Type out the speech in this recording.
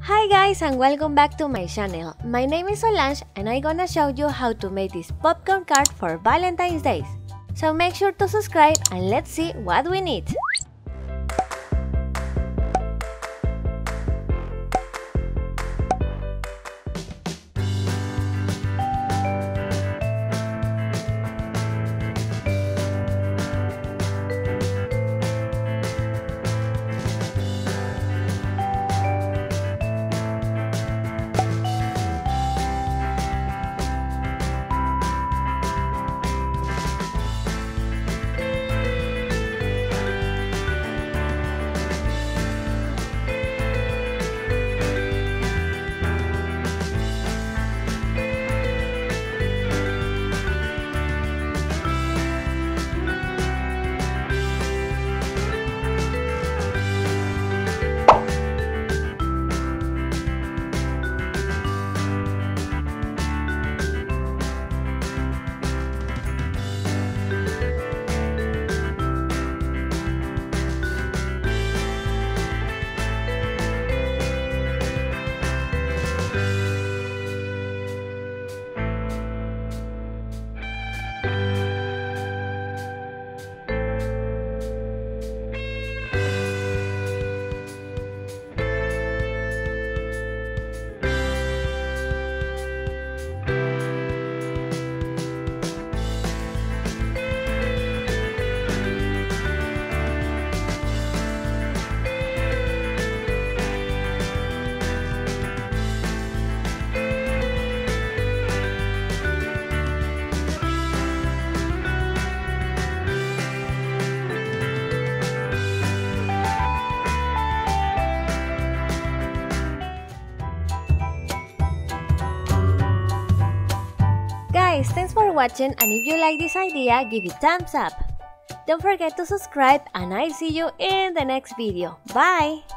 Hi guys and welcome back to my channel. My name is Solange and I'm gonna show you how to make this popcorn card for Valentine's Day. So make sure to subscribe and let's see what we need. Guys, thanks for watching, and if you like this idea, give it thumbs up. Don't forget to subscribe and I'll see you in the next video. Bye!